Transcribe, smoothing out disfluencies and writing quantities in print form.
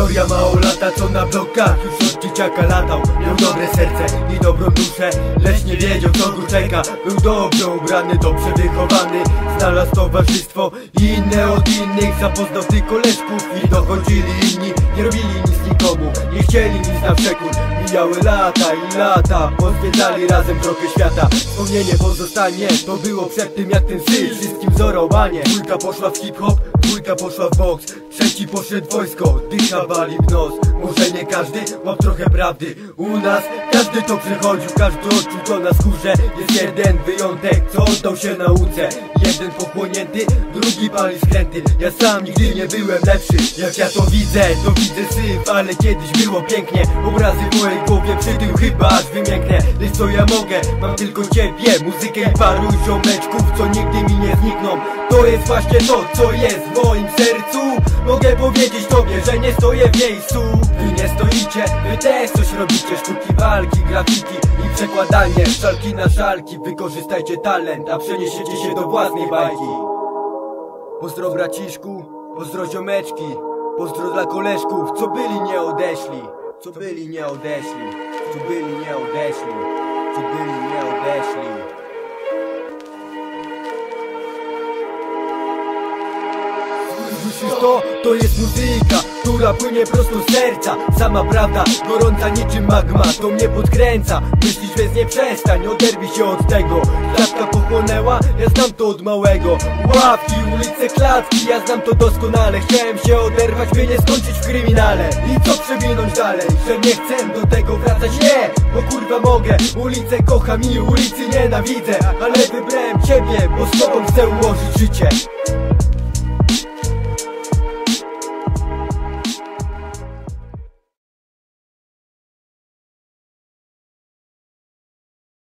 Historia małolata, co na blokach już od dzieciaka latał. Miał dobre serce i dobrą duszę, lecz nie wiedział, co go czeka. Był dobrze ubrany, dobrze wychowany, znalazł towarzystwo inne od innych. Zapoznał tych koleżków i dochodzili inni. Nie robili nic nikomu, nie chcieli nic na przekór. Mijały lata i lata, pozwiedzali razem trochę świata. Wspomnienie pozostanie, to było przed tym jak ten styl wszystkim wzorowanie. Dwójka poszła w hip-hop, dwójka poszła w boks, trzeci poszedł w wojsko, dychawali w nos. Może nie każdy ma trochę prawdy. U nas każdy to przechodził, każdy odczuł to na skórze. Jest jeden wyjątek, co oddał się nauce. Jeden pochłonięty, drugi pali skręty. Ja sam nigdy nie byłem lepszy. Jak ja to widzę syf, ale kiedyś było pięknie. Obrazy w mojej głowie, przy tym chyba aż wymięknę. Lecz co ja mogę, mam tylko ciebie, muzykę i paru ziomeczków, co nigdy mi nie znikną. To jest właśnie to, co jest w moim sercu. Mogę powiedzieć tobie, że nie stoję w miejscu. Wy nie stoicie, wy też coś robicie. Sztuki walki, grafiki i przekładanie szalki na szalki. Wykorzystajcie talent, a przeniesiecie się do własnej bajki. Pozdro braciszku, pozdro ziomeczki, pozdro dla koleżków, co byli nie odeszli. Co byli nie odeszli, co byli nie odeszli, co byli nie odeszli. To jest muzyka, która płynie prosto z serca. Sama prawda, gorąca niczym magma, to mnie podkręca. Myślisz, że nie przestań, oderwij się od tego. Klatka pochłonęła, ja znam to od małego. Ławki, ulice, klatki, ja znam to doskonale. Chciałem się oderwać, by nie skończyć w kryminale. I co przewinąć dalej, że nie chcę do tego wracać, nie, bo kurwa mogę. Ulicę kocham i ulicy nienawidzę, ale wybrałem ciebie, bo z tobą chcę ułożyć życie.